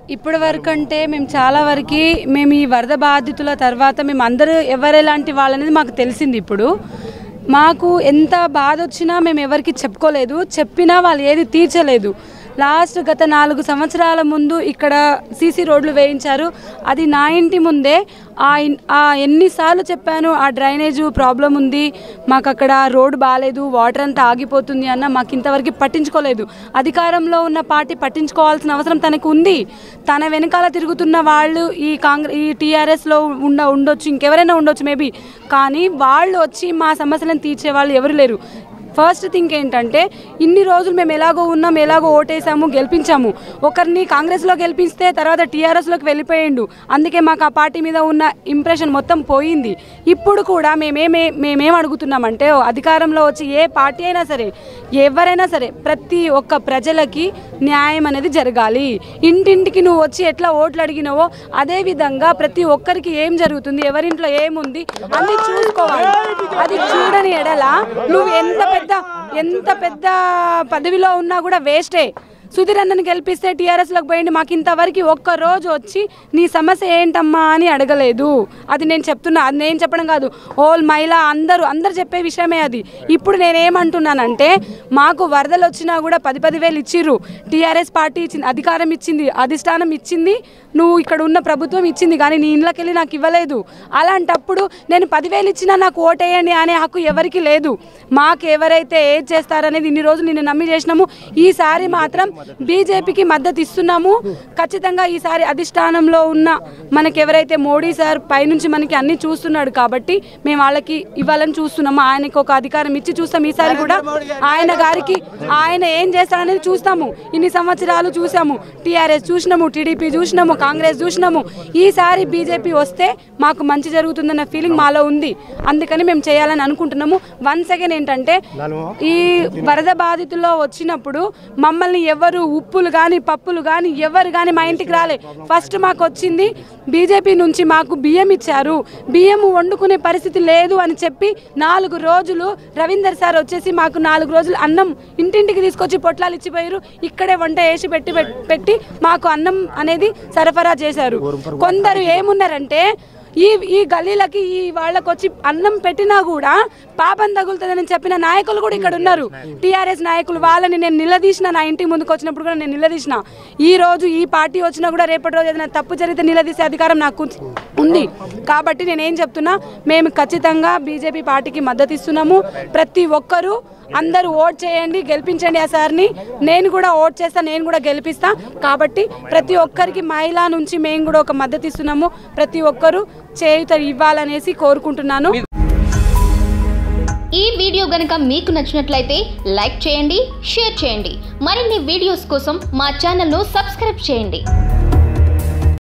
ఇప్పటి వరకు అంటే మేము చాలా వరకు మేము ఈ వరద బాధితుల తర్వాత మేము అందరూ ఎవరెలాంటి వాళ్ళనేది మాకు తెలిసింది. ఇప్పుడు మాకు ఎంత బాధ వచ్చినా మేము ఎవరికి చెప్పుకోలేదు, చెప్పినా వాళ్ళు ఏది తీర్చలేదు. లాస్ట్ గత 4 సంవత్సరాల ముందు ఇక్కడ సీసీ రోడ్లు వేయించారు. అది నా ఇంటి ముందే. ఎన్నిసార్లు చెప్పాను ఆ డ్రైనేజ్ ప్రాబ్లం ఉంది, మాకు అక్కడ రోడ్డు బాగాలేదు, వాటర్ అంతా ఆగిపోతుంది అన్న మాకు ఇంతవరకు పట్టించుకోలేదు. అధికారంలో ఉన్న పార్టీ పట్టించుకోవాల్సిన అవసరం తనకు ఉంది. తన వెనకాల తిరుగుతున్న వాళ్ళు ఈ టీఆర్ఎస్లో ఉండొచ్చు, ఇంకెవరైనా ఉండొచ్చు మేబీ, కానీ వాళ్ళు వచ్చి మా సమస్యలను తీర్చే వాళ్ళు ఎవరు లేరు. ఫస్ట్ థింగ్ ఏంటంటే ఇన్ని రోజులు మేము ఎలాగో ఉన్నాం, ఎలాగో ఓటేసాము, గెలిపించాము. ఒకరిని కాంగ్రెస్లో గెలిపిస్తే తర్వాత టీఆర్ఎస్లోకి వెళ్ళిపోయిండు. అందుకే మాకు ఆ పార్టీ మీద ఉన్న ఇంప్రెషన్ మొత్తం పోయింది. ఇప్పుడు కూడా మేమేం అడుగుతున్నామంటే అధికారంలో వచ్చి ఏ పార్టీ అయినా సరే, ఎవరైనా సరే, ప్రతి ఒక్క ప్రజలకి న్యాయం అనేది జరగాలి. ఇంటింటికి నువ్వు వచ్చి ఎట్లా ఓట్లు అడిగినావో అదేవిధంగా ప్రతి ఒక్కరికి ఏం జరుగుతుంది, ఎవరింట్లో ఏముంది అన్నీ చూసుకోవాలి. అది చూడని ఎడల నువ్వు ఎంత పెద్ద పదవిలో ఉన్నా కూడా వేస్టే. సుధీర్ అన్నని గెలిపిస్తే టీఆర్ఎస్లోకి పోయింది, మాకు ఇంతవరకు ఒక్కరోజు వచ్చి నీ సమస్య ఏంటమ్మా అని అడగలేదు. అది నేను చెప్తున్నా, అది నేను చెప్పడం కాదు, ఓల్ మహిళా అందరూ చెప్పే విషయమే అది. ఇప్పుడు నేనేమంటున్నానంటే మాకు వరదలు వచ్చినా కూడా 10,000 ఇచ్చిర్రు. టీఆర్ఎస్ పార్టీ ఇచ్చింది, అధికారం ఇచ్చింది, అధిష్టానం ఇచ్చింది, నువ్వు ఇక్కడ ఉన్న ప్రభుత్వం ఇచ్చింది, కానీ నీ ఇంట్లోకి వెళ్ళి నాకు ఇవ్వలేదు. అలాంటప్పుడు నేను 10,000 ఇచ్చినా నాకు ఓటేయండి అనే హక్కు ఎవరికి లేదు. మాకు ఎవరైతే ఏది చేస్తారనేది ఇన్ని రోజులు నిన్ను నమ్మి చేసినాము. ఈసారి మాత్రం బీజేపీకి మద్దతు ఇస్తున్నాము. ఖచ్చితంగా ఈసారి అధిష్టానంలో ఉన్న మనకి ఎవరైతే మోడీ సార్ పైనుంచి మనకి అన్ని చూస్తున్నాడు కాబట్టి మేము వాళ్ళకి ఇవ్వాలని చూస్తున్నాము. ఆయనకు ఒక అధికారం ఇచ్చి చూస్తాం. ఈసారి కూడా ఆయన ఏం చేస్తాడనేది చూస్తాము. ఇన్ని సంవత్సరాలు చూసాము, టీఆర్ఎస్ చూసినాము, టీడీపీ చూసినాము, కాంగ్రెస్ చూసినాము. ఈసారి బీజేపీ వస్తే మాకు మంచి జరుగుతుందన్న ఫీలింగ్ మాలో ఉంది. అందుకని మేము చేయాలని అనుకుంటున్నాము. వన్స్ అగైన్ ఏంటంటే ఈ వరద బాధితుల్లో వచ్చినప్పుడు మమ్మల్ని ఎవరు ఉప్పులు కానీ పప్పులు కానీ ఎవరు కానీ మా ఇంటికి రాలే. ఫస్ట్ మాకు వచ్చింది బీజేపీ నుంచి మాకు బియ్యం ఇచ్చారు. బియ్యం వండుకునే పరిస్థితి లేదు అని చెప్పి 4 రోజులు రవీందర్ సార్ వచ్చేసి మాకు 4 రోజులు అన్నం ఇంటింటికి తీసుకొచ్చి పొట్లాలు ఇచ్చిపోయారు. ఇక్కడే వంట వేసి పెట్టి మాకు అన్నం అనేది సరఫరా చేశారు. కొందరు ఏమున్నారంటే ఈ గల్లీలకి ఈ వాళ్ళకి వచ్చి అన్నం పెట్టినా కూడా పాపం తగులుతుందని చెప్పిన నాయకులు కూడా ఇక్కడ ఉన్నారు. టీఆర్ఎస్ నాయకులు, వాళ్ళని నేను నిలదీసిన. నా ఇంటి ముందుకు వచ్చినప్పుడు కూడా నేను నిలదీసిన. ఈ రోజు ఈ పార్టీ వచ్చినా కూడా రేపటి రోజు ఏదైనా తప్పు జరిగితే నిలదీసే అధికారం నాకు ఉంది. కాబట్టి నేనేం చెప్తున్నా, మేము ఖచ్చితంగా బీజేపీ పార్టీకి మద్దతు ఇస్తున్నాము. ప్రతి ఒక్కరూ అందరూ ఓట్ చేయండి, గెలిపించండి ఆ సార్ని. నేను కూడా ఓట్ చేస్తా, నేను కూడా గెలిపిస్తా. కాబట్టి ప్రతి ఒక్కరికి మహిళా నుంచి మేము కూడా ఒక మద్దతు ఇస్తున్నాము. ప్రతి ఒక్కరూ చేయూత ఇవ్వాలనేసి కోరుకుంటున్నాను. ఈ వీడియో గనుక మీకు నచ్చినట్లయితే లైక్ చేయండి, షేర్ చేయండి. మరిన్ని వీడియోస్ కోసం మా ఛానల్ను సబ్స్క్రైబ్ చేయండి.